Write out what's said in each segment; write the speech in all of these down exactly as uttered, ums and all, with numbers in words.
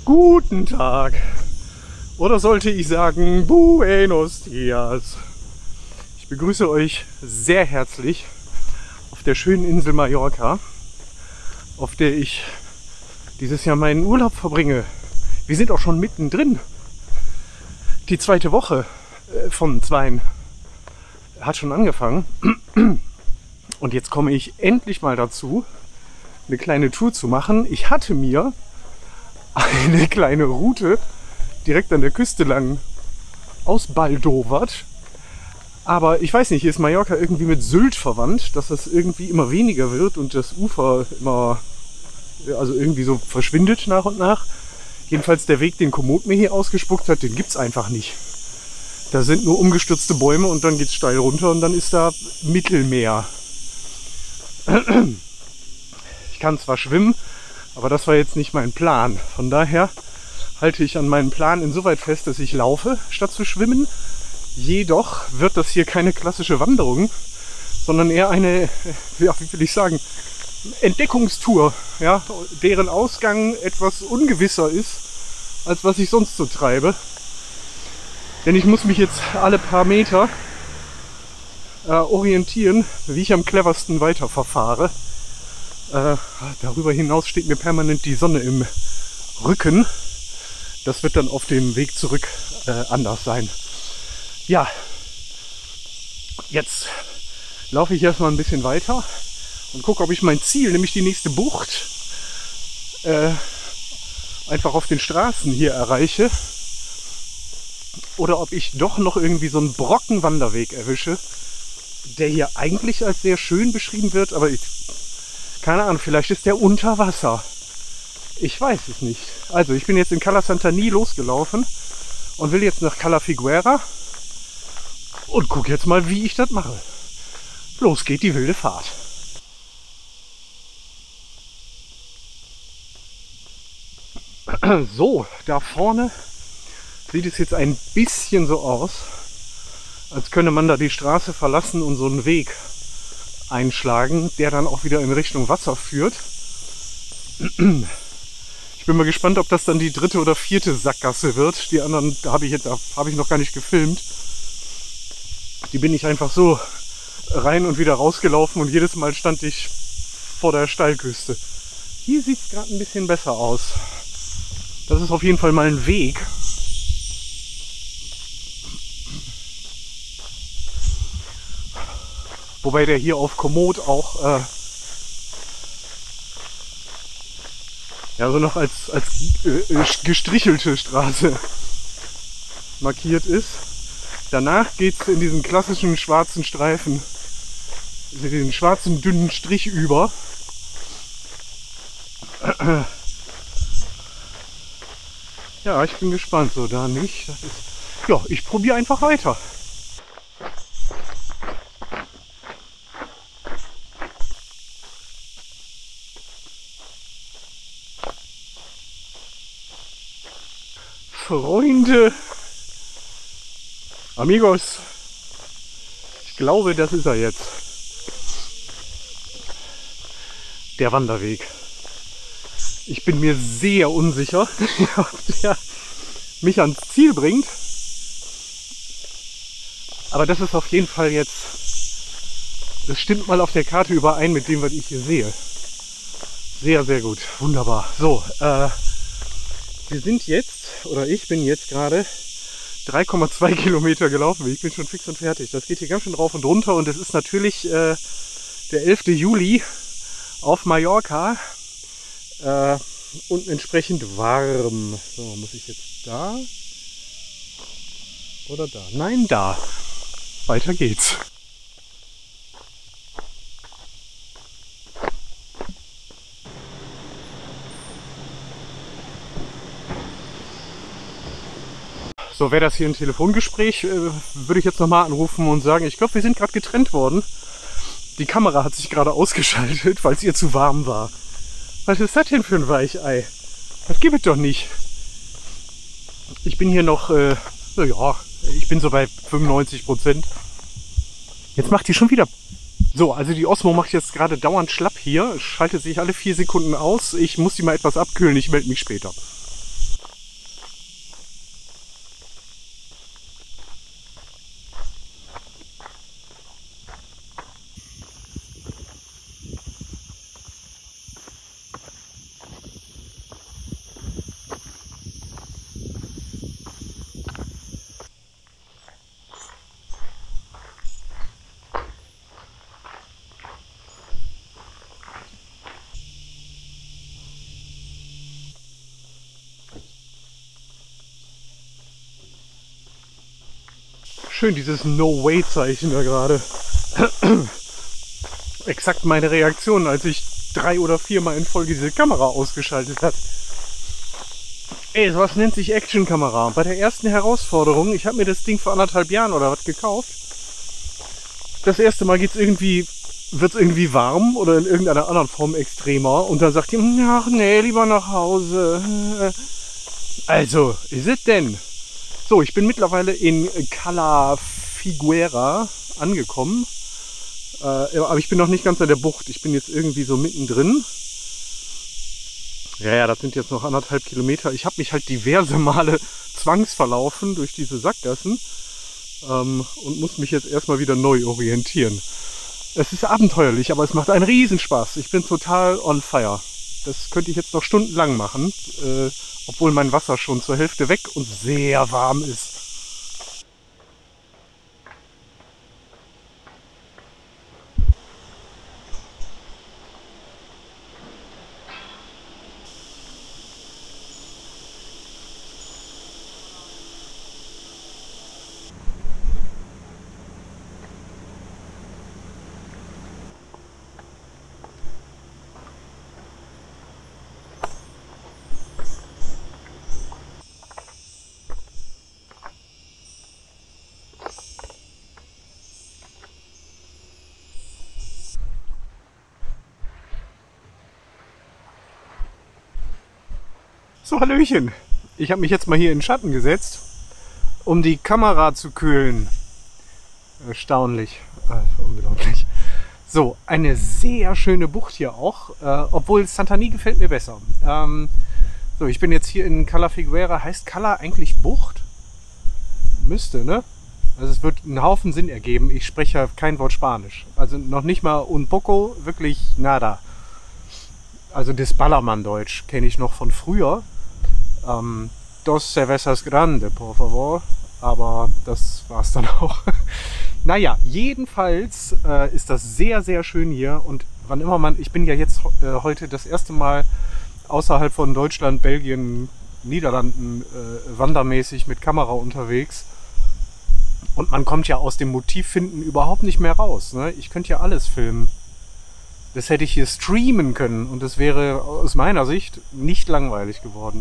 Guten Tag. Oder sollte ich sagen, Buenos Dias. Ich begrüße euch sehr herzlich auf der schönen Insel Mallorca, auf der ich dieses Jahr meinen Urlaub verbringe. Wir sind auch schon mittendrin. Die zweite Woche von zweien hat schon angefangen. Und jetzt komme ich endlich mal dazu, eine kleine Tour zu machen. Ich hatte mir eine kleine Route direkt an der Küste lang ausbaldowert. Aber ich weiß nicht, hier ist Mallorca irgendwie mit Sylt verwandt, dass das irgendwie immer weniger wird und das Ufer immer, also irgendwie so verschwindet nach und nach. Jedenfalls der Weg, den Komoot mir hier ausgespuckt hat, den gibt es einfach nicht. Da sind nur umgestürzte Bäume und dann geht es steil runter und dann ist da Mittelmeer. Ich kann zwar schwimmen, aber das war jetzt nicht mein Plan. Von daher halte ich an meinem Plan insoweit fest, dass ich laufe, statt zu schwimmen. Jedoch wird das hier keine klassische Wanderung, sondern eher eine, ja, wie will ich sagen, Entdeckungstour, ja, deren Ausgang etwas ungewisser ist, als was ich sonst so treibe. Denn ich muss mich jetzt alle paar Meter äh, orientieren, wie ich am cleversten weiterverfahre. Äh, darüber hinaus steht mir permanent die Sonne im Rücken. Das wird dann auf dem Weg zurück äh, anders sein. Ja, jetzt laufe ich erstmal ein bisschen weiter und gucke, ob ich mein Ziel, nämlich die nächste Bucht, äh, einfach auf den Straßen hier erreiche. Oder ob ich doch noch irgendwie so einen Brocken Wanderweg erwische, der hier eigentlich als sehr schön beschrieben wird, aber ich, keine Ahnung, vielleicht ist der unter Wasser. Ich weiß es nicht. Also, ich bin jetzt in Cala Santani losgelaufen und will jetzt nach Cala Figuera und gucke jetzt mal, wie ich das mache. Los geht die wilde Fahrt. So, da vorne sieht es jetzt ein bisschen so aus, als könne man da die Straße verlassen und so einen Weg einschlagen, der dann auch wieder in Richtung Wasser führt. Ich bin mal gespannt, ob das dann die dritte oder vierte Sackgasse wird. Die anderen habe ich jetzt habe ich noch gar nicht gefilmt. Die bin ich einfach so rein und wieder rausgelaufen und jedes Mal stand ich vor der Steilküste. Hier sieht es gerade ein bisschen besser aus. Das ist auf jeden Fall mal ein Weg. Wobei der hier auf Komoot auch äh, ja, so noch als, als äh, gestrichelte Straße markiert ist. Danach geht es in diesen klassischen schwarzen Streifen, in den schwarzen dünnen Strich über. Ja, ich bin gespannt. So, da nicht. Das ist, ja, ich probiere einfach weiter. Freunde, Amigos, ich glaube, das ist er jetzt. Der Wanderweg. Ich bin mir sehr unsicher, ob der mich ans Ziel bringt. Aber das ist auf jeden Fall jetzt, das stimmt mal auf der Karte überein mit dem, was ich hier sehe. Sehr, sehr gut. Wunderbar. So, äh, wir sind jetzt, oder ich bin jetzt gerade drei Komma zwei Kilometer gelaufen. Ich bin schon fix und fertig. Das geht hier ganz schön rauf und runter und es ist natürlich äh, der elfte Juli auf Mallorca äh, und entsprechend warm. So, muss ich jetzt da oder da? Nein, da. Weiter geht's. So, wäre das hier ein Telefongespräch, äh, würde ich jetzt nochmal anrufen und sagen, ich glaube, wir sind gerade getrennt worden. Die Kamera hat sich gerade ausgeschaltet, weil es ihr zu warm war. Was ist das denn für ein Weichei? Das gibt es doch nicht. Ich bin hier noch, äh, ja, ich bin so bei fünfundneunzig Prozent. Jetzt macht die schon wieder... So, also die Osmo macht jetzt gerade dauernd schlapp hier, schaltet sich alle vier Sekunden aus. Ich muss die mal etwas abkühlen, ich melde mich später. Schön, dieses No-Way-Zeichen da gerade. Exakt meine Reaktion, als ich drei oder viermal in Folge diese Kamera ausgeschaltet hat. Ey, was nennt sich Action-Kamera? Bei der ersten Herausforderung, ich habe mir das Ding vor anderthalb Jahren oder was gekauft. Das erste Mal geht's irgendwie, wird's irgendwie warm oder in irgendeiner anderen Form extremer. Und dann sagt die, ach nee, lieber nach Hause. Also, ist es denn? So, ich bin mittlerweile in Cala Figuera angekommen. Äh, aber ich bin noch nicht ganz an der Bucht. Ich bin jetzt irgendwie so mittendrin. Ja, ja, das sind jetzt noch anderthalb Kilometer. Ich habe mich halt diverse Male zwangsverlaufen durch diese Sackgassen ähm, und muss mich jetzt erstmal wieder neu orientieren. Es ist abenteuerlich, aber es macht einen Riesenspaß. Ich bin total on fire. Das könnte ich jetzt noch stundenlang machen, äh, obwohl mein Wasser schon zur Hälfte weg und sehr warm ist. So, Hallöchen. Ich habe mich jetzt mal hier in den Schatten gesetzt, um die Kamera zu kühlen. Erstaunlich. Äh, unglaublich. So, eine sehr schöne Bucht hier auch, äh, obwohl Santani gefällt mir besser. Ähm, so, ich bin jetzt hier in Cala Figuera. Heißt Cala eigentlich Bucht? Müsste, ne? Also es wird einen Haufen Sinn ergeben. Ich spreche ja kein Wort Spanisch. Also noch nicht mal un poco, wirklich nada. Also das Ballermann-Deutsch kenne ich noch von früher. Ähm, dos cervezas grande, por favor. Aber das war's dann auch. Naja, jedenfalls äh, ist das sehr, sehr schön hier. Und wann immer man, ich bin ja jetzt äh, heute das erste Mal außerhalb von Deutschland, Belgien, Niederlanden äh, wandermäßig mit Kamera unterwegs. Und man kommt ja aus dem Motivfinden überhaupt nicht mehr raus. Ne? Ich könnte ja alles filmen. Das hätte ich hier streamen können und es wäre aus meiner Sicht nicht langweilig geworden.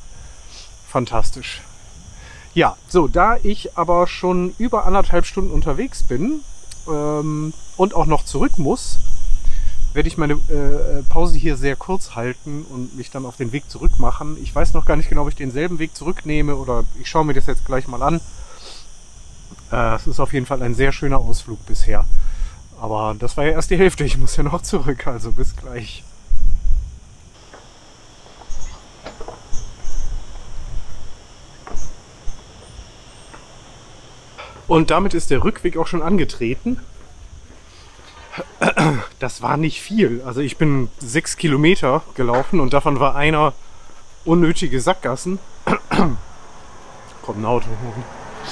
Fantastisch. Ja, so, da ich aber schon über anderthalb Stunden unterwegs bin ähm, und auch noch zurück muss, werde ich meine äh, Pause hier sehr kurz halten und mich dann auf den Weg zurück machen. Ich weiß noch gar nicht genau, ob ich denselben Weg zurücknehme oder ich schaue mir das jetzt gleich mal an. Äh, es ist auf jeden Fall ein sehr schöner Ausflug bisher. Aber das war ja erst die Hälfte, ich muss ja noch zurück, also bis gleich. Und damit ist der Rückweg auch schon angetreten. Das war nicht viel, also ich bin sechs Kilometer gelaufen und davon war einer unnötige Sackgassen. Kommt ein Auto hoch.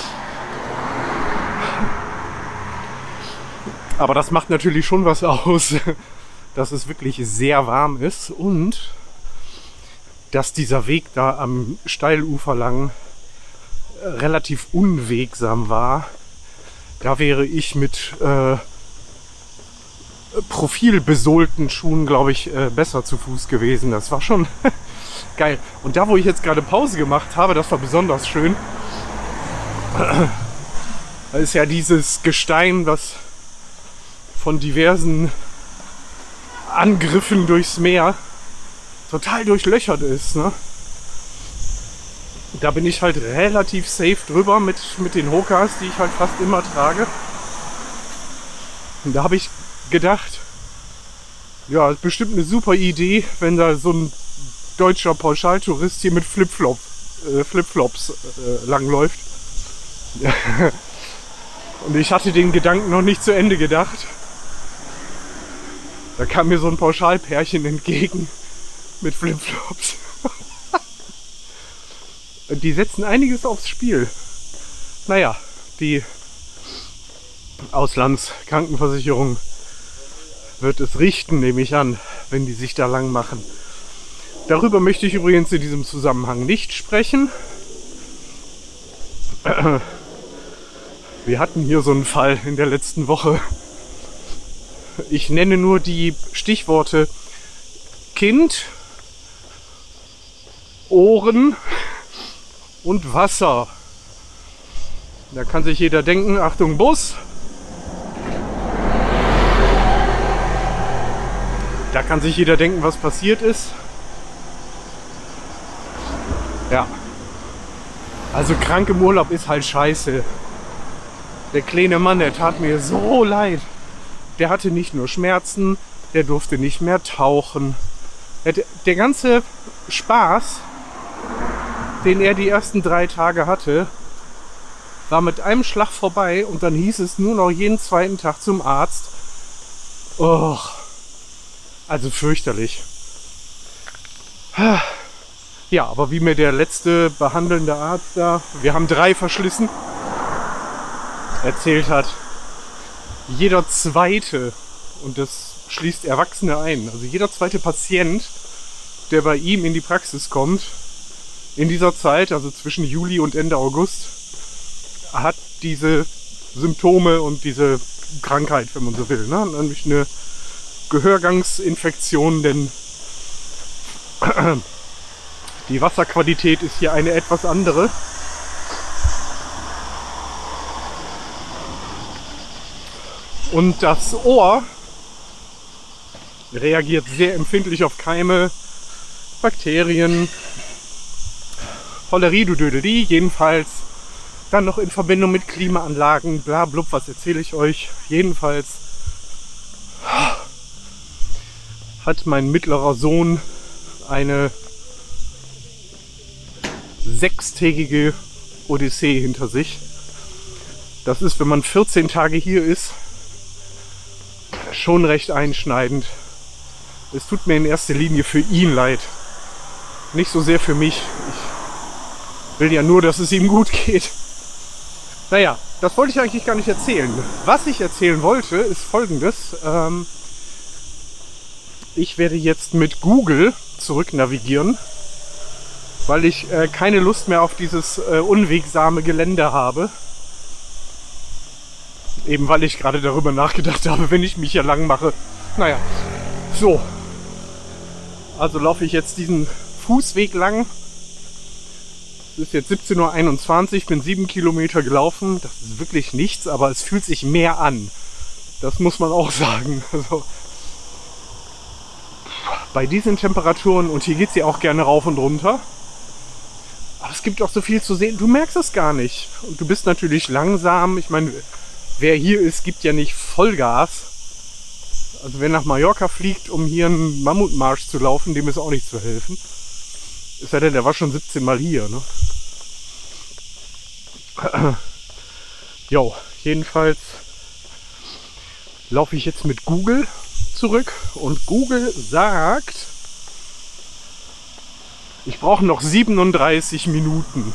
Aber das macht natürlich schon was aus, dass es wirklich sehr warm ist und dass dieser Weg da am Steilufer lang relativ unwegsam war. Da wäre ich mit äh, profilbesohlten Schuhen, glaube ich, äh, besser zu Fuß gewesen. Das war schon geil. Und da, wo ich jetzt gerade Pause gemacht habe, das war besonders schön. Da ist ja dieses Gestein, was von diversen Angriffen durchs Meer total durchlöchert ist. Ne? Da bin ich halt relativ safe drüber mit, mit den Hokas, die ich halt fast immer trage. Und da habe ich gedacht, ja, ist bestimmt eine super Idee, wenn da so ein deutscher Pauschaltourist hier mit Flipflop, äh, Flipflops äh, langläuft. Und ich hatte den Gedanken noch nicht zu Ende gedacht. Da kam mir so ein Pauschalpärchen entgegen mit Flipflops. Die setzen einiges aufs Spiel. Naja, die Auslandskrankenversicherung wird es richten, nehme ich an, wenn die sich da lang machen. Darüber möchte ich übrigens in diesem Zusammenhang nicht sprechen. Wir hatten hier so einen Fall in der letzten Woche. Ich nenne nur die Stichworte Kind, Ohren und Wasser. Da kann sich jeder denken, Achtung Bus. Da kann sich jeder denken, was passiert ist. Ja. Also krank im Urlaub ist halt scheiße. Der kleine Mann, der tat mir so leid. Der hatte nicht nur Schmerzen, der durfte nicht mehr tauchen. Der, der ganze Spaß, den er die ersten drei Tage hatte, war mit einem Schlag vorbei und dann hieß es nur noch jeden zweiten Tag zum Arzt. Oh, also fürchterlich. Ja, aber wie mir der letzte behandelnde Arzt da, wir haben drei verschlissen, erzählt hat, jeder zweite, und das schließt Erwachsene ein, also jeder zweite Patient, der bei ihm in die Praxis kommt, in dieser Zeit, also zwischen Juli und Ende August, hat diese Symptome und diese Krankheit, wenn man so will, ne? Nämlich eine Gehörgangsinfektion, denn die Wasserqualität ist hier eine etwas andere. Und das Ohr reagiert sehr empfindlich auf Keime, Bakterien, Holleridudödeli, jedenfalls dann noch in Verbindung mit Klimaanlagen, bla blub, was erzähle ich euch. Jedenfalls hat mein mittlerer Sohn eine sechstägige Odyssee hinter sich. Das ist, wenn man vierzehn Tage hier ist, schon recht einschneidend. Es tut mir in erster Linie für ihn leid. Nicht so sehr für mich. Ich will ja nur, dass es ihm gut geht. Naja, das wollte ich eigentlich gar nicht erzählen. Was ich erzählen wollte, ist Folgendes. Ähm, ich werde jetzt mit Google zurück navigieren, weil ich äh, keine Lust mehr auf dieses äh, unwegsame Gelände habe. Eben weil ich gerade darüber nachgedacht habe, wenn ich mich hier lang mache. Naja, so. Also laufe ich jetzt diesen Fußweg lang. Es ist jetzt siebzehn Uhr einundzwanzig, bin sieben Kilometer gelaufen. Das ist wirklich nichts, aber es fühlt sich mehr an. Das muss man auch sagen. Also, bei diesen Temperaturen, und hier geht es ja auch gerne rauf und runter. Aber es gibt auch so viel zu sehen. Du merkst es gar nicht. Und du bist natürlich langsam. Ich meine, wer hier ist, gibt ja nicht Vollgas. Also wer nach Mallorca fliegt, um hier einen Mammutmarsch zu laufen, dem ist auch nicht zu helfen. Ist ja denn, der war schon siebzehn Mal hier, ne? Jo, jedenfalls laufe ich jetzt mit Google zurück und Google sagt, ich brauche noch siebenunddreißig Minuten.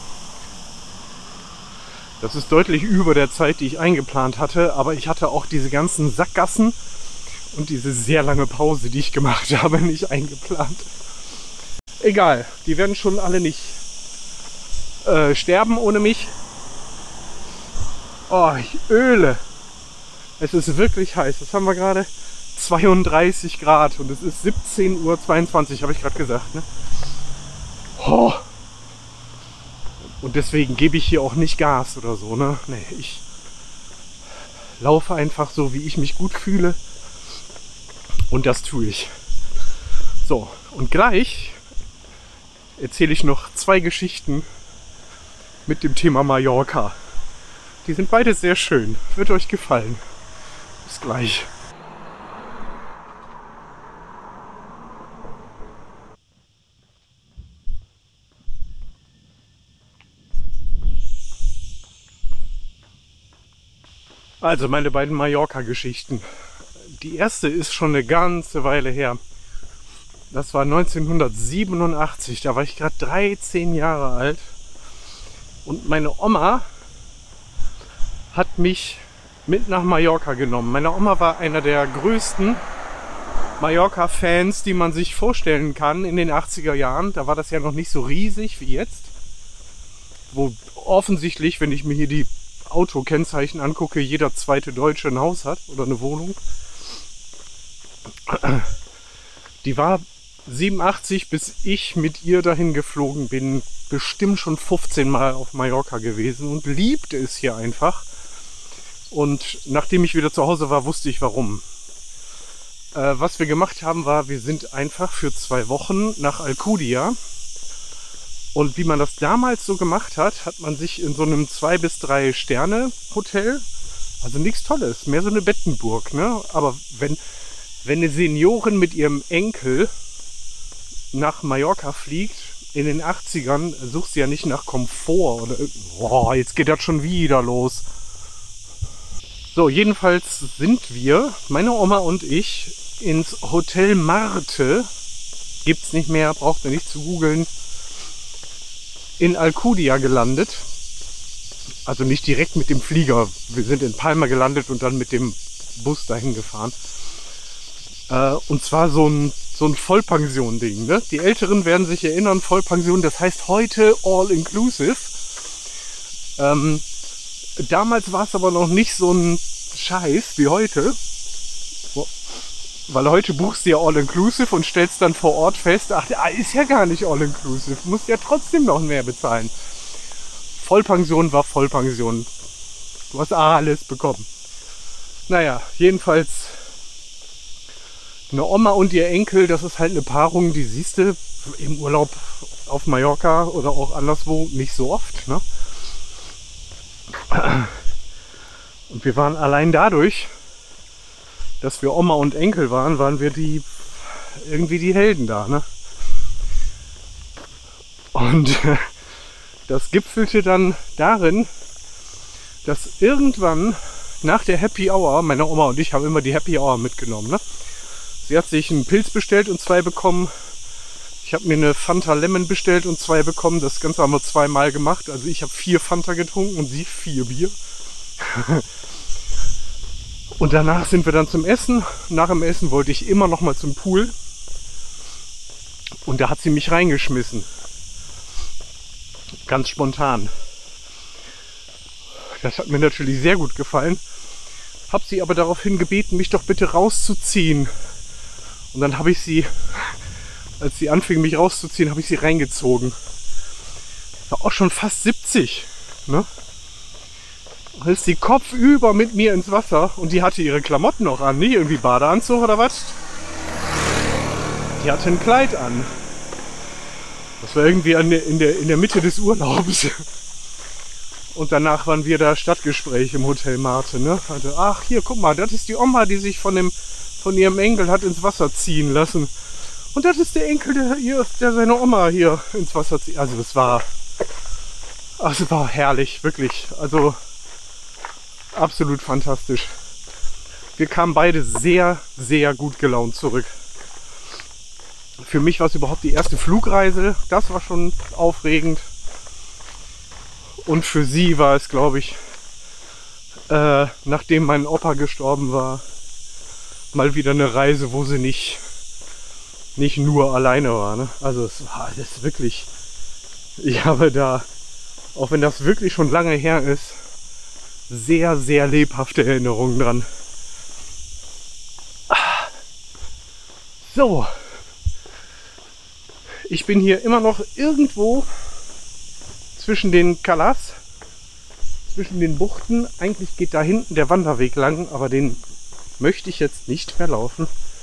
Das ist deutlich über der Zeit, die ich eingeplant hatte, aber ich hatte auch diese ganzen Sackgassen und diese sehr lange Pause, die ich gemacht habe, nicht eingeplant. Egal, die werden schon alle nicht äh, sterben ohne mich. Oh, ich öle. Es ist wirklich heiß. Das haben wir gerade zweiunddreißig Grad und es ist siebzehn Uhr zweiundzwanzig, habe ich gerade gesagt, ne? Oh. Und deswegen gebe ich hier auch nicht Gas oder so, ne? Nee, ich laufe einfach so, wie ich mich gut fühle. Und das tue ich. So, und gleich erzähle ich noch zwei Geschichten mit dem Thema Mallorca. Die sind beide sehr schön. Wird euch gefallen. Bis gleich. Also meine beiden Mallorca-Geschichten. Die erste ist schon eine ganze Weile her. Das war neunzehnhundertsiebenundachtzig, da war ich gerade dreizehn Jahre alt. Und meine Oma hat mich mit nach Mallorca genommen. Meine Oma war einer der größten Mallorca-Fans, die man sich vorstellen kann in den achtziger Jahren. Da war das ja noch nicht so riesig wie jetzt. Wo offensichtlich, wenn ich mir hier die Autokennzeichen angucke, jeder zweite Deutsche ein Haus hat oder eine Wohnung. Die war siebenundachtzig, bis ich mit ihr dahin geflogen bin, bestimmt schon fünfzehn Mal auf Mallorca gewesen und liebte es hier einfach. Und nachdem ich wieder zu Hause war, wusste ich warum. Äh, was wir gemacht haben, war, wir sind einfach für zwei Wochen nach Alcudia. Und wie man das damals so gemacht hat, hat man sich in so einem zwei bis drei Sterne Hotel, also nichts Tolles, mehr so eine Bettenburg, ne? Aber wenn, wenn eine Seniorin mit ihrem Enkel nach Mallorca fliegt, in den achtzigern, sucht sie ja nicht nach Komfort oder, boah, jetzt geht das schon wieder los. So, jedenfalls sind wir, meine Oma und ich, ins Hotel Marte, gibt's nicht mehr, braucht ihr nicht zu googeln, in Alcudia gelandet. Also nicht direkt mit dem Flieger. Wir sind in Palma gelandet und dann mit dem Bus dahin gefahren. Äh, und zwar so ein, so ein Vollpension-Ding. Ne? Die Älteren werden sich erinnern, Vollpension, das heißt heute All-Inclusive. Ähm, damals war es aber noch nicht so ein Scheiß wie heute. Weil heute buchst du ja All-Inclusive und stellst dann vor Ort fest, ach, ist ja gar nicht All-Inclusive, musst ja trotzdem noch mehr bezahlen. Vollpension war Vollpension. Du hast alles bekommen. Naja, jedenfalls eine Oma und ihr Enkel, das ist halt eine Paarung, die siehst du im Urlaub auf Mallorca oder auch anderswo nicht so oft. Ne? Und wir waren allein dadurch, dass wir Oma und Enkel waren, waren wir die irgendwie die Helden da, ne? Und das gipfelte dann darin, dass irgendwann nach der Happy Hour, meine Oma und ich haben immer die Happy Hour mitgenommen, ne? Sie hat sich einen Pilz bestellt und zwei bekommen. Ich habe mir eine Fanta Lemon bestellt und zwei bekommen. Das Ganze haben wir zweimal gemacht. Also ich habe vier Fanta getrunken und sie vier Bier. Und danach sind wir dann zum Essen. Nach dem Essen wollte ich immer noch mal zum Pool. Und da hat sie mich reingeschmissen. Ganz spontan. Das hat mir natürlich sehr gut gefallen. Hab sie aber daraufhin gebeten, mich doch bitte rauszuziehen. Und dann habe ich sie, als sie anfing mich rauszuziehen, habe ich sie reingezogen. War auch schon fast siebzig. Ne? Ist die kopfüber mit mir ins Wasser und die hatte ihre Klamotten noch an, nicht irgendwie Badeanzug oder was? Die hatte ein Kleid an. Das war irgendwie an der, in, der, in der Mitte des Urlaubs. Und danach waren wir da Stadtgespräch im Hotel Marte. Ne? Also, ach hier, guck mal, das ist die Oma, die sich von, dem, von ihrem Enkel hat ins Wasser ziehen lassen. Und das ist der Enkel, der, hier, der seine Oma hier ins Wasser zieht. Also das war, also das war herrlich, wirklich. Also absolut fantastisch. Wir kamen beide sehr, sehr gut gelaunt zurück. Für mich war es überhaupt die erste Flugreise. Das war schon aufregend. Und für sie war es, glaube ich, äh, nachdem mein Opa gestorben war, mal wieder eine Reise, wo sie nicht, nicht nur alleine war. Ne? Also es war das wirklich, ich habe da, auch wenn das wirklich schon lange her ist, sehr, sehr lebhafte Erinnerungen dran. So, ich bin hier immer noch irgendwo zwischen den Kalas, zwischen den Buchten. Eigentlich geht da hinten der Wanderweg lang, aber den möchte ich jetzt nicht mehr laufen.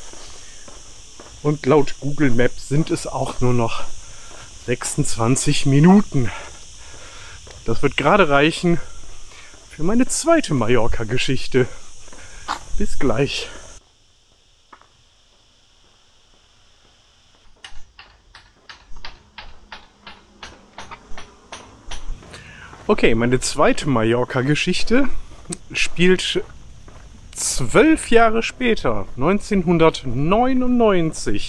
Und laut Google Maps sind es auch nur noch sechsundzwanzig Minuten. Das wird gerade reichen für meine zweite Mallorca-Geschichte. Bis gleich. Okay, meine zweite Mallorca-Geschichte spielt zwölf Jahre später, neunzehnhundertneunundneunzig.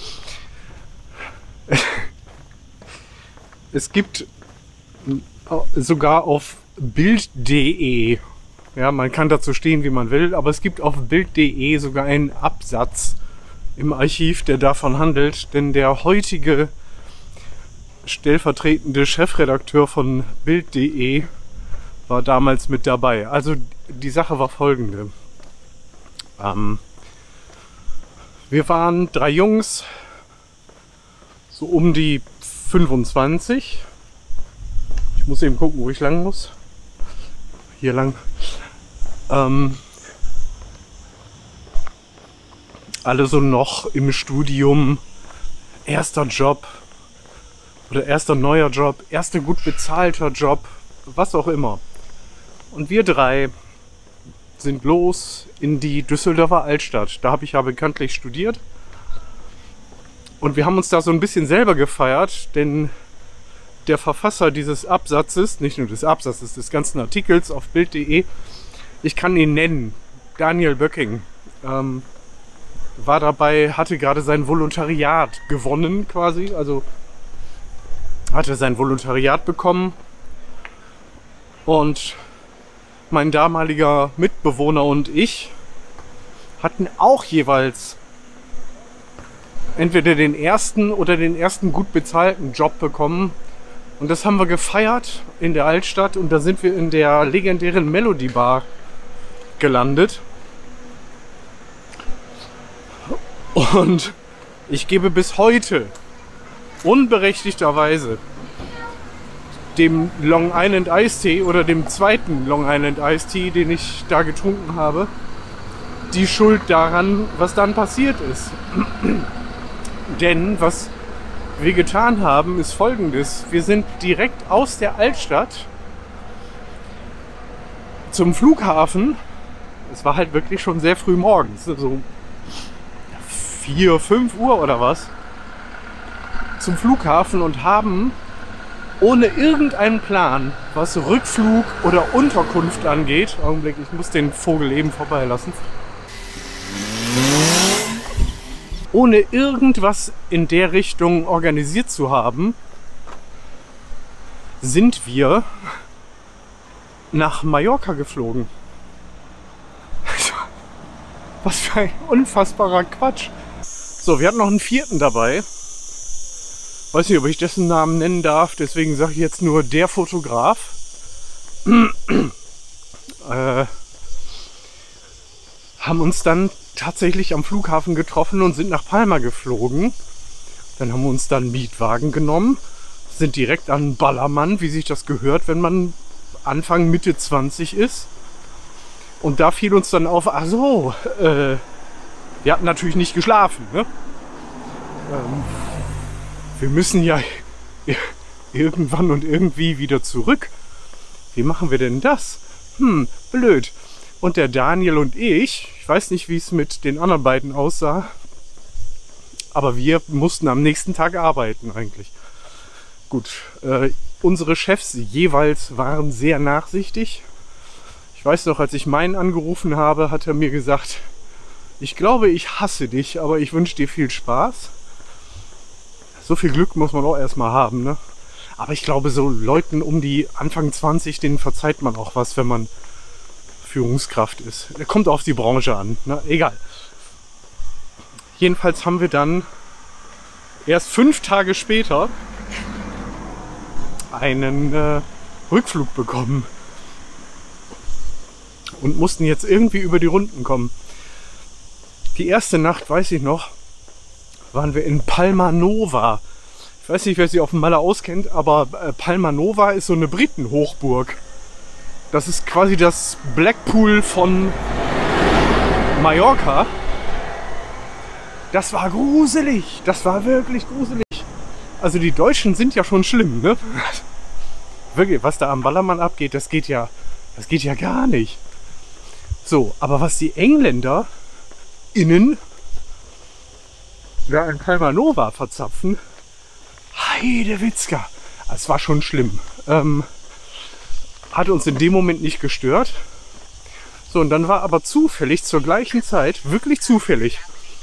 Es gibt sogar auf Bild punkt de, ja, man kann dazu stehen, wie man will, aber es gibt auf Bild punkt de sogar einen Absatz im Archiv, der davon handelt, denn der heutige stellvertretende Chefredakteur von Bild punkt de war damals mit dabei. Also die Sache war folgende. Ähm, wir waren drei Jungs, so um die fünfundzwanzig. Ich muss eben gucken, wo ich lang muss. Hier lang. Ähm, alle so noch im Studium, erster Job oder erster neuer Job, erster gut bezahlter Job, was auch immer. Und wir drei sind los in die Düsseldorfer Altstadt. Da habe ich ja bekanntlich studiert. Und wir haben uns da so ein bisschen selber gefeiert, denn der Verfasser dieses Absatzes, nicht nur des Absatzes, des ganzen Artikels auf bild punkt de, ich kann ihn nennen, Daniel Böcking, ähm, war dabei, hatte gerade sein Volontariat gewonnen quasi, also hatte sein Volontariat bekommen und mein damaliger Mitbewohner und ich hatten auch jeweils entweder den ersten oder den ersten gut bezahlten Job bekommen. Und das haben wir gefeiert in der Altstadt und da sind wir in der legendären Melody Bar gelandet. Und ich gebe bis heute unberechtigterweise dem Long Island Iced Tea oder dem zweiten Long Island Iced Tea, den ich da getrunken habe, die Schuld daran, was dann passiert ist. Denn was wir getan haben, ist Folgendes. Wir sind direkt aus der Altstadt zum Flughafen. Es war halt wirklich schon sehr früh morgens, so vier, fünf Uhr oder was, zum Flughafen und haben ohne irgendeinen Plan, was Rückflug oder Unterkunft angeht, Augenblick, ich muss den Vogel eben vorbeilassen, ohne irgendwas in der Richtung organisiert zu haben, sind wir nach Mallorca geflogen. Was für ein unfassbarer Quatsch. So, wir hatten noch einen vierten dabei. Weiß nicht, ob ich dessen Namen nennen darf, deswegen sage ich jetzt nur der Fotograf. äh, haben uns dann tatsächlich am Flughafen getroffen und sind nach Palma geflogen. Dann haben wir uns dann einen Mietwagen genommen, sind direkt an Ballermann, wie sich das gehört, wenn man Anfang, Mitte zwanzig ist. Und da fiel uns dann auf, ach so, äh, wir hatten natürlich nicht geschlafen, ne? Ähm, wir müssen ja irgendwann und irgendwie wieder zurück. Wie machen wir denn das? Hm, blöd. Und der Daniel und ich, ich weiß nicht, wie es mit den anderen beiden aussah, aber wir mussten am nächsten Tag arbeiten eigentlich. Gut, äh, unsere Chefs jeweils waren sehr nachsichtig. Ich weiß noch, als ich meinen angerufen habe, hat er mir gesagt, ich glaube, ich hasse dich, aber ich wünsche dir viel Spaß. So viel Glück muss man auch erstmal haben, ne? Aber ich glaube, so Leuten um die Anfang zwanzig, denen verzeiht man auch was, wenn man Führungskraft ist. Der kommt auf die Branche an, ne? Egal. Jedenfalls haben wir dann erst fünf Tage später einen äh, Rückflug bekommen und mussten jetzt irgendwie über die Runden kommen. Die erste Nacht, weiß ich noch, waren wir in Palma Nova. Ich weiß nicht, wer sich auf dem Malle auskennt, aber äh, Palma Nova ist so eine Britenhochburg. Das ist quasi das Blackpool von Mallorca. Das war gruselig. Das war wirklich gruselig. Also die Deutschen sind ja schon schlimm, ne? Wirklich, was da am Ballermann abgeht, das geht ja, das geht ja gar nicht. So, aber was die Engländer innen da in Palma Nova verzapfen, Heidewitzka, das war schon schlimm. Ähm, hat uns in dem Moment nicht gestört. So, und dann war aber zufällig zur gleichen Zeit, wirklich zufällig,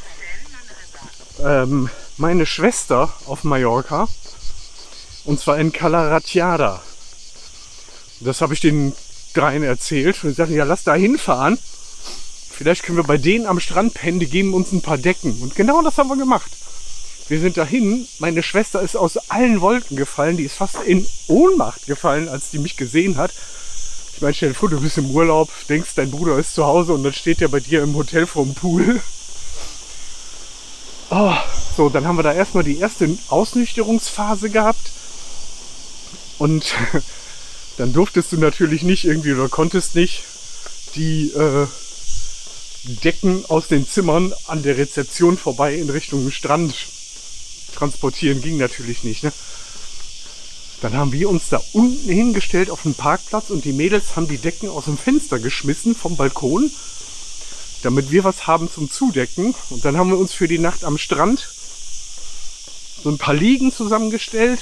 ähm, meine Schwester auf Mallorca, und zwar in Cala Ratjada. Das habe ich den dreien erzählt und ich sagte, ja, lass da hinfahren. Vielleicht können wir bei denen am Strand pennen, die geben uns ein paar Decken. Und genau das haben wir gemacht. Wir sind dahin, meine Schwester ist aus allen Wolken gefallen, die ist fast in Ohnmacht gefallen, als die mich gesehen hat. Ich meine, stell dir vor, du bist im Urlaub, denkst, dein Bruder ist zu Hause und dann steht der bei dir im Hotel vorm Pool. Oh, so, dann haben wir da erstmal die erste Ausnüchterungsphase gehabt. Und dann durftest du natürlich nicht irgendwie oder konntest nicht die äh, Decken aus den Zimmern an der Rezeption vorbei in Richtung Strand transportieren. Ging natürlich nicht, ne? Dann haben wir uns da unten hingestellt auf den Parkplatz und die Mädels haben die Decken aus dem Fenster geschmissen vom Balkon, damit wir was haben zum Zudecken. Und dann haben wir uns für die Nacht am Strand so ein paar Liegen zusammengestellt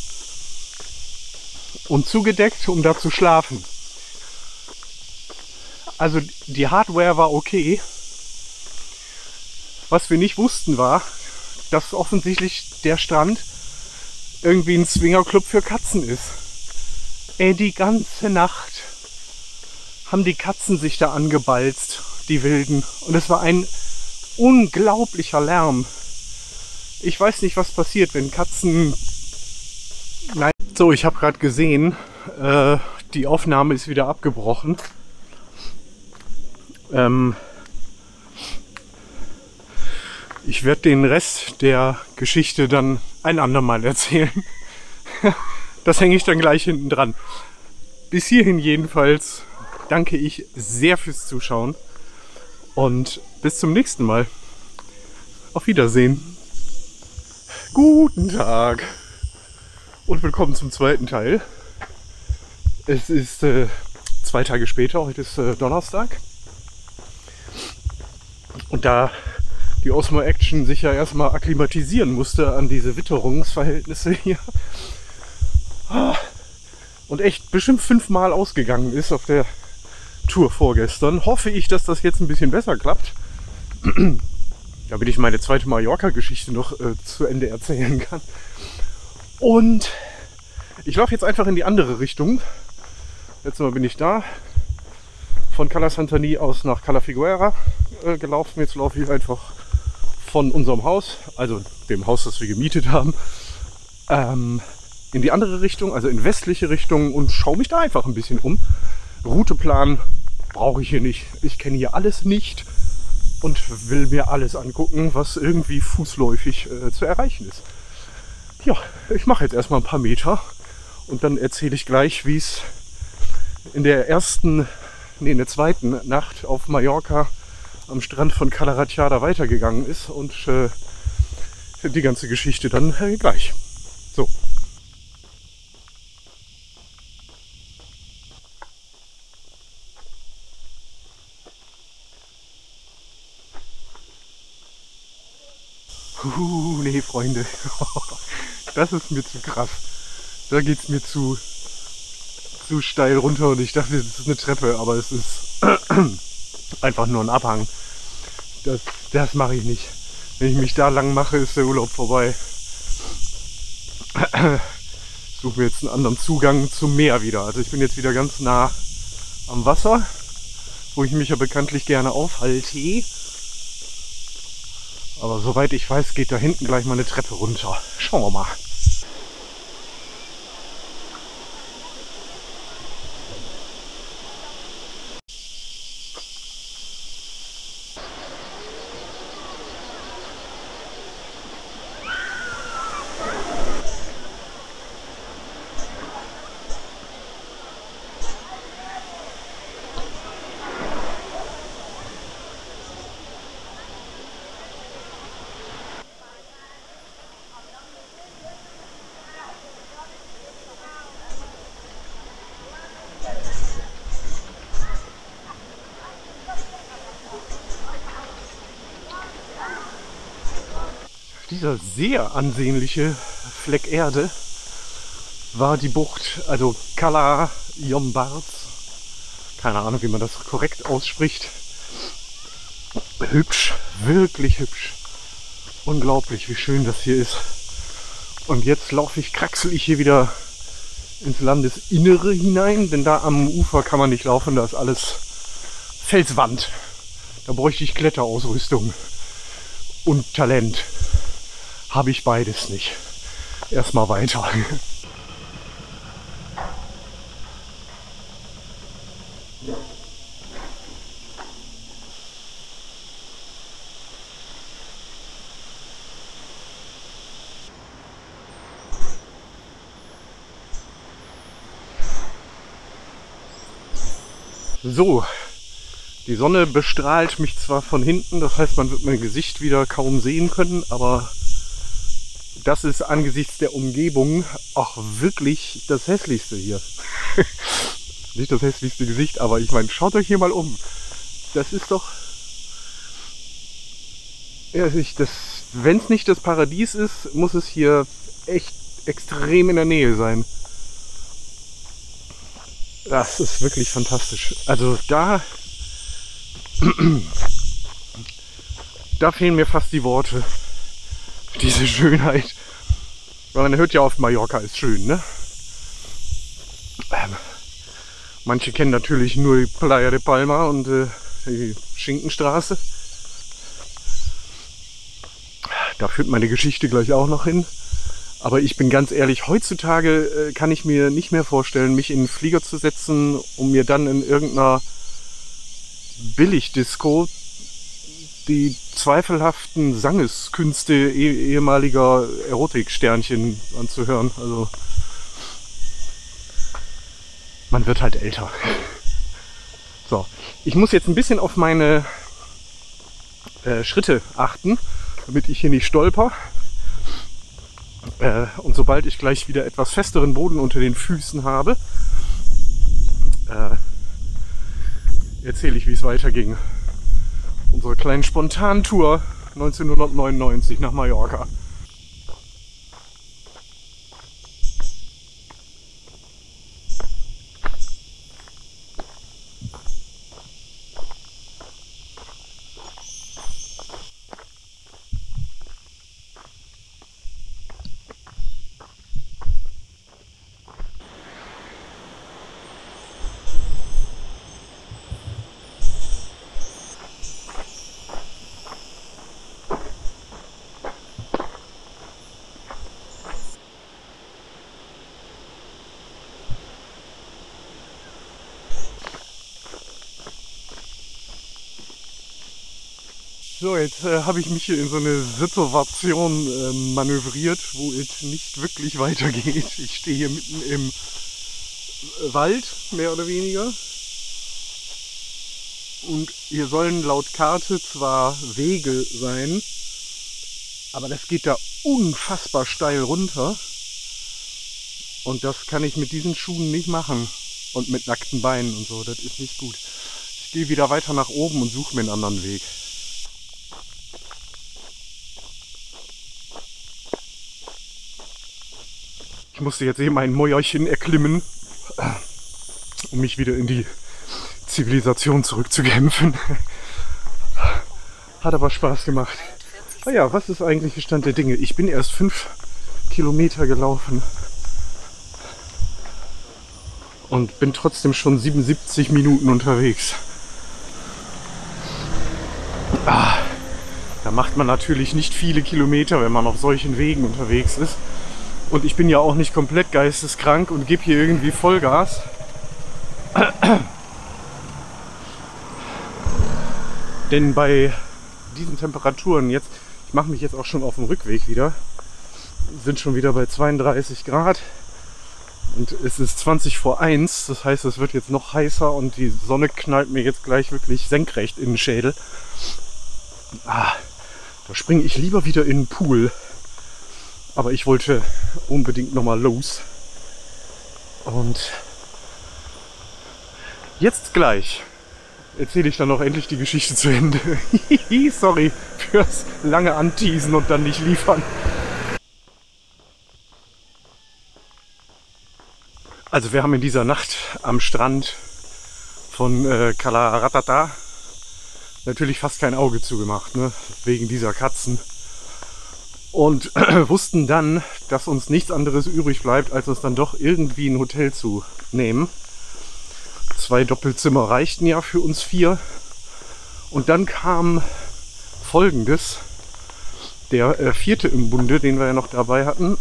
und zugedeckt, um da zu schlafen. Also die Hardware war okay. Was wir nicht wussten war, dass offensichtlich der Strand irgendwie ein Swingerclub für Katzen ist. Ey, die ganze Nacht haben die Katzen sich da angebalzt, die Wilden. Und es war ein unglaublicher Lärm. Ich weiß nicht, was passiert, wenn Katzen... Nein. So, ich habe gerade gesehen, äh, die Aufnahme ist wieder abgebrochen. Ähm... Ich werde den Rest der Geschichte dann ein andermal erzählen. Das hänge ich dann gleich hinten dran. Bis hierhin jedenfalls danke ich sehr fürs Zuschauen und bis zum nächsten Mal. Auf Wiedersehen. Guten Tag und willkommen zum zweiten Teil. Es ist äh, zwei Tage später, heute ist äh, Donnerstag. Und da die Osmo Action sich ja erstmal akklimatisieren musste an diese Witterungsverhältnisse hier. Und echt bestimmt fünfmal ausgegangen ist auf der Tour vorgestern. Hoffe ich, dass das jetzt ein bisschen besser klappt. Damit ich meine zweite Mallorca-Geschichte noch äh, zu Ende erzählen kann. Und ich laufe jetzt einfach in die andere Richtung. Letztes Mal bin ich da von Cala Santani aus nach Cala Figuera äh, gelaufen. Jetzt laufe ich einfach von unserem Haus, also dem Haus, das wir gemietet haben, ähm, in die andere Richtung, also in westliche Richtung und schaue mich da einfach ein bisschen um. Routeplan brauche ich hier nicht. Ich kenne hier alles nicht und will mir alles angucken, was irgendwie fußläufig äh, zu erreichen ist. Ja, ich mache jetzt erstmal ein paar Meter und dann erzähle ich gleich, wie es in der ersten, nee, in der zweiten Nacht auf Mallorca am Strand von Cala Ratjada weitergegangen ist und äh, die ganze Geschichte dann äh, gleich. So. Uh, nee, Freunde. Das ist mir zu krass. Da geht es mir zu, zu steil runter und ich dachte, das ist eine Treppe, aber es ist einfach nur ein Abhang. Das, das mache ich nicht. Wenn ich mich da lang mache, ist der Urlaub vorbei. Ich suche mir jetzt einen anderen Zugang zum Meer wieder. Also ich bin jetzt wieder ganz nah am Wasser, wo ich mich ja bekanntlich gerne aufhalte. Aber soweit ich weiß, geht da hinten gleich mal eine Treppe runter. Schauen wir mal. Dieser sehr ansehnliche Fleck Erde war die Bucht, also Cala Llombards. Keine Ahnung, wie man das korrekt ausspricht. Hübsch, wirklich hübsch. Unglaublich, wie schön das hier ist. Und jetzt laufe ich, kraxel ich hier wieder ins Landesinnere hinein, denn da am Ufer kann man nicht laufen, da ist alles Felswand. Da bräuchte ich Kletterausrüstung und Talent. Habe ich beides nicht. Erstmal weiter. So, die Sonne bestrahlt mich zwar von hinten, das heißt, man wird mein Gesicht wieder kaum sehen können, aber das ist angesichts der Umgebung auch wirklich das Hässlichste hier. Nicht das hässlichste Gesicht, aber ich meine, schaut euch hier mal um. Das ist doch... Ja, wenn es nicht das Paradies ist, muss es hier echt extrem in der Nähe sein. Das ist wirklich fantastisch. Also da... Da fehlen mir fast die Worte. Diese Schönheit. Weil man hört ja oft, Mallorca ist schön, ne? Ähm, manche kennen natürlich nur die Playa de Palma und äh, die Schinkenstraße. Da führt meine Geschichte gleich auch noch hin. Aber ich bin ganz ehrlich, heutzutage äh, kann ich mir nicht mehr vorstellen, mich in einen Flieger zu setzen, um mir dann in irgendeiner Billigdisco die zweifelhaften Sangeskünste eh ehemaliger Erotiksternchen anzuhören. Also man wird halt älter. So, ich muss jetzt ein bisschen auf meine äh, Schritte achten, damit ich hier nicht stolper. Äh, und sobald ich gleich wieder etwas festeren Boden unter den Füßen habe, äh, erzähle ich, wie es weiterging. Unsere kleine Spontantour neunzehnhundertneunundneunzig nach Mallorca. So, jetzt äh, habe ich mich hier in so eine Situation äh, manövriert, wo es nicht wirklich weitergeht. Ich stehe hier mitten im Wald, mehr oder weniger. Und hier sollen laut Karte zwar Wege sein, aber das geht da unfassbar steil runter. Und das kann ich mit diesen Schuhen nicht machen. Und mit nackten Beinen und so, das ist nicht gut. Ich gehe wieder weiter nach oben und suche mir einen anderen Weg. Ich musste jetzt eben ein Mäuerchen erklimmen, um mich wieder in die Zivilisation zurückzukämpfen. Hat aber Spaß gemacht. Ah ja, was ist eigentlich der Stand der Dinge? Ich bin erst fünf Kilometer gelaufen und bin trotzdem schon siebenundsiebzig Minuten unterwegs. Ah, da macht man natürlich nicht viele Kilometer, wenn man auf solchen Wegen unterwegs ist. Und ich bin ja auch nicht komplett geisteskrank und gebe hier irgendwie Vollgas. Denn bei diesen Temperaturen jetzt, ich mache mich jetzt auch schon auf dem Rückweg wieder, sind schon wieder bei zweiunddreißig Grad und es ist zwanzig vor eins, das heißt, es wird jetzt noch heißer und die Sonne knallt mir jetzt gleich wirklich senkrecht in den Schädel. Ah, da springe ich lieber wieder in den Pool. Aber ich wollte unbedingt nochmal los. Und jetzt gleich erzähle ich dann noch endlich die Geschichte zu Ende. Sorry fürs lange Anteasen und dann nicht liefern. Also wir haben in dieser Nacht am Strand von äh, Cala Ratata natürlich fast kein Auge zugemacht, ne? Wegen dieser Katzen. Und äh, wussten dann, dass uns nichts anderes übrig bleibt, als uns dann doch irgendwie ein Hotel zu nehmen. Zwei Doppelzimmer reichten ja für uns vier. Und dann kam Folgendes. Der äh, vierte im Bunde, den wir ja noch dabei hatten,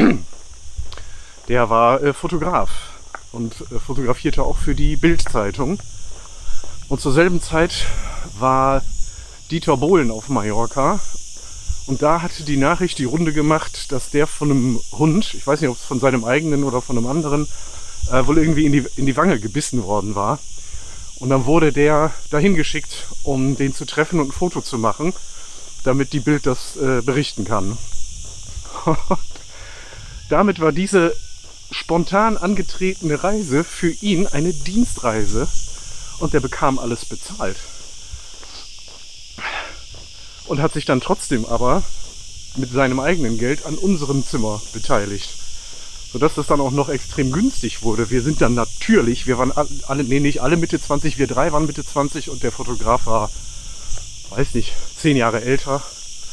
der war äh, Fotograf und äh, fotografierte auch für die Bild-Zeitung. Und zur selben Zeit war Dieter Bohlen auf Mallorca. Und da hatte die Nachricht die Runde gemacht, dass der von einem Hund, ich weiß nicht, ob es von seinem eigenen oder von einem anderen, äh, wohl irgendwie in die, in die Wange gebissen worden war. Und dann wurde der dahin geschickt, um den zu treffen und ein Foto zu machen, damit die Bild das äh, berichten kann. Damit war diese spontan angetretene Reise für ihn eine Dienstreise und der bekam alles bezahlt. Und hat sich dann trotzdem aber mit seinem eigenen Geld an unserem Zimmer beteiligt. Sodass das dann auch noch extrem günstig wurde. Wir sind dann natürlich, wir waren alle, nee, nicht alle Mitte zwanzig, wir drei waren Mitte zwanzig und der Fotograf war, weiß nicht, zehn Jahre älter.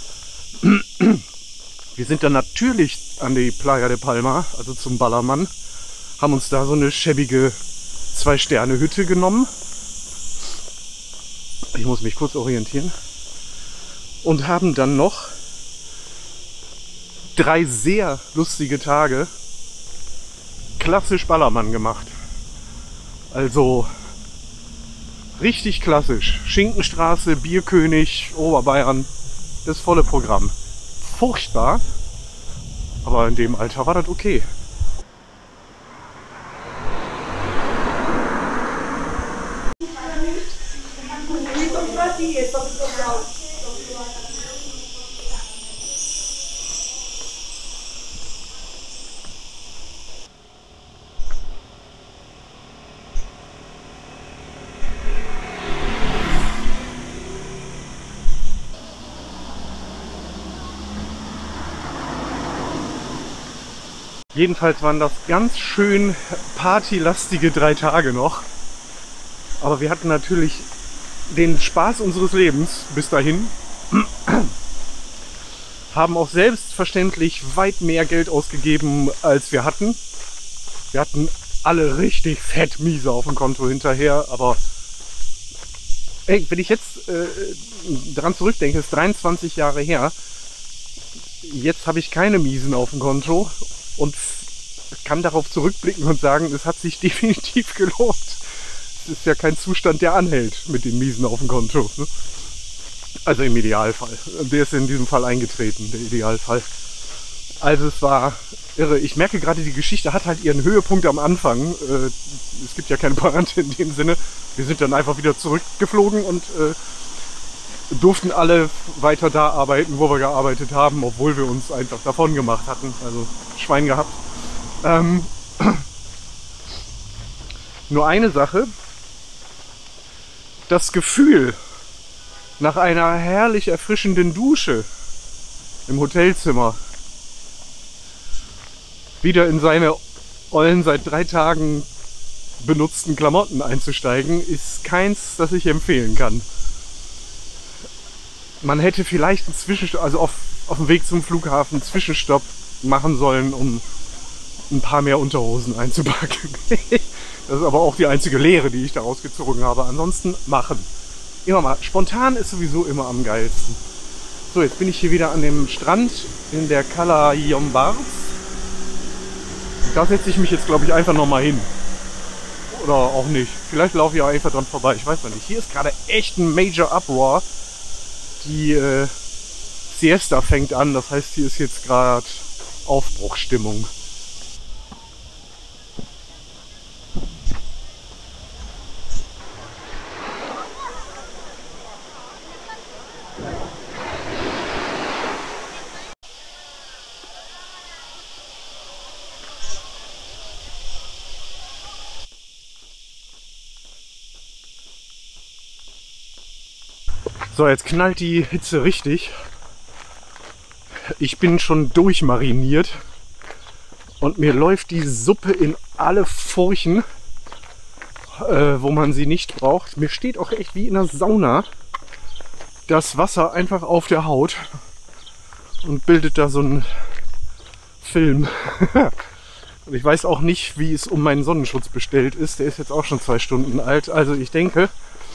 Wir sind dann natürlich an die Playa de Palma, also zum Ballermann, haben uns da so eine schäbige Zwei-Sterne-Hütte genommen. Ich muss mich kurz orientieren. Und haben dann noch drei sehr lustige Tage klassisch Ballermann gemacht. Also richtig klassisch. Schinkenstraße, Bierkönig, Oberbayern, das volle Programm. Furchtbar, aber in dem Alter war das okay. Jedenfalls waren das ganz schön partylastige drei Tage noch. Aber wir hatten natürlich den Spaß unseres Lebens bis dahin. Haben auch selbstverständlich weit mehr Geld ausgegeben, als wir hatten. Wir hatten alle richtig fett miese auf dem Konto hinterher. Aber ey, wenn ich jetzt äh, daran zurückdenke, ist dreiundzwanzig Jahre her. Jetzt habe ich keine miesen auf dem Konto. Und kann darauf zurückblicken und sagen, es hat sich definitiv gelohnt. Es ist ja kein Zustand, der anhält mit den Miesen auf dem Konto. Ne? Also im Idealfall. Der ist in diesem Fall eingetreten, der Idealfall. Also es war irre. Ich merke gerade, die Geschichte hat halt ihren Höhepunkt am Anfang. Es gibt ja keine Pointe in dem Sinne. Wir sind dann einfach wieder zurückgeflogen und durften alle weiter da arbeiten, wo wir gearbeitet haben, obwohl wir uns einfach davon gemacht hatten. Also Schwein gehabt. Ähm, nur eine Sache. Das Gefühl nach einer herrlich erfrischenden Dusche im Hotelzimmer wieder in seine ollen, seit drei Tagen benutzten Klamotten einzusteigen, ist keins, das ich empfehlen kann. Man hätte vielleicht einen Zwischenstopp, also auf, auf dem Weg zum Flughafen einen Zwischenstopp machen sollen, um ein paar mehr Unterhosen einzupacken. Das ist aber auch die einzige Lehre, die ich daraus gezogen habe. Ansonsten machen. Immer mal. Spontan ist sowieso immer am geilsten. So, jetzt bin ich hier wieder an dem Strand in der Cala Llombards. Da setze ich mich jetzt, glaube ich, einfach nochmal hin. Oder auch nicht. Vielleicht laufe ich auch einfach dran vorbei. Ich weiß noch nicht. Hier ist gerade echt ein Major Uproar. Die äh, Siesta fängt an, das heißt, hier ist jetzt gerade Aufbruchstimmung. So, jetzt knallt die Hitze richtig. Ich bin schon durchmariniert und mir läuft die Suppe in alle Furchen, äh, wo man sie nicht braucht. Mir steht auch echt wie in der Sauna das Wasser einfach auf der Haut und bildet da so einen Film. Und ich weiß auch nicht, wie es um meinen Sonnenschutz bestellt ist. Der ist jetzt auch schon zwei Stunden alt. Also ich denke,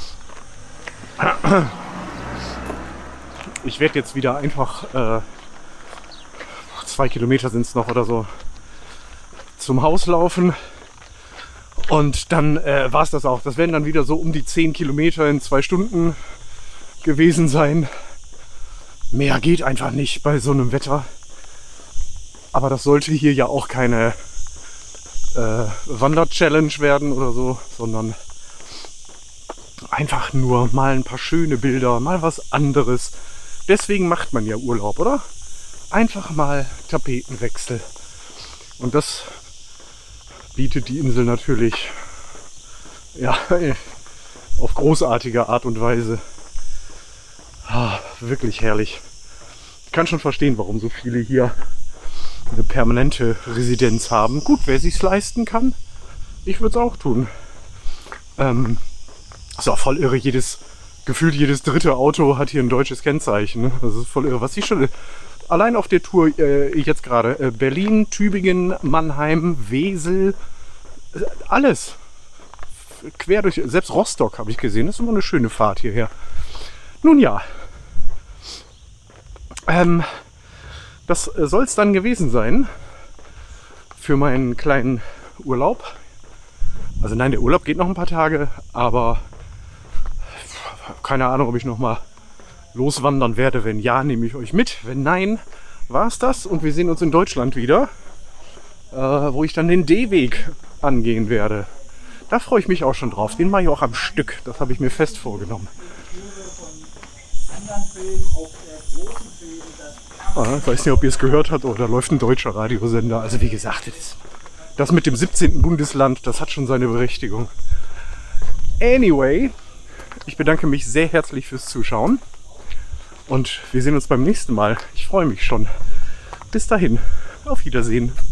ich werde jetzt wieder einfach, äh, zwei Kilometer sind es noch oder so, zum Haus laufen. Und dann äh, war es das auch. Das werden dann wieder so um die zehn Kilometer in zwei Stunden gewesen sein. Mehr geht einfach nicht bei so einem Wetter. Aber das sollte hier ja auch keine äh, Wander-Challenge werden oder so, sondern einfach nur mal ein paar schöne Bilder, mal was anderes. Deswegen macht man ja Urlaub, oder? Einfach mal Tapetenwechsel. Und das bietet die Insel natürlich ja, auf großartige Art und Weise. Ah, wirklich herrlich. Ich kann schon verstehen, warum so viele hier eine permanente Residenz haben. Gut, wer sich's leisten kann, ich würde es auch tun. Ähm, ist auch voll irre. Jedes, gefühlt jedes dritte Auto hat hier ein deutsches Kennzeichen. Ne? Das ist voll irre. Was ich schon allein auf der Tour äh, jetzt gerade äh, Berlin, Tübingen, Mannheim, Wesel, äh, alles quer durch. Selbst Rostock habe ich gesehen. Das ist immer eine schöne Fahrt hierher. Nun ja. Ähm, das soll es dann gewesen sein für meinen kleinen Urlaub. Also nein, der Urlaub geht noch ein paar Tage, aber keine Ahnung, ob ich noch mal loswandern werde. Wenn ja, nehme ich euch mit. Wenn nein, war es das. Und wir sehen uns in Deutschland wieder, äh, wo ich dann den D-Weg angehen werde. Da freue ich mich auch schon drauf. Den mache ich auch am Stück. Das habe ich mir fest vorgenommen. Ah, ich weiß nicht, ob ihr es gehört habt, aber da läuft ein deutscher Radiosender. Also wie gesagt, das, das mit dem siebzehnten Bundesland, das hat schon seine Berechtigung. Anyway, ich bedanke mich sehr herzlich fürs Zuschauen und wir sehen uns beim nächsten Mal. Ich freue mich schon. Bis dahin, auf Wiedersehen.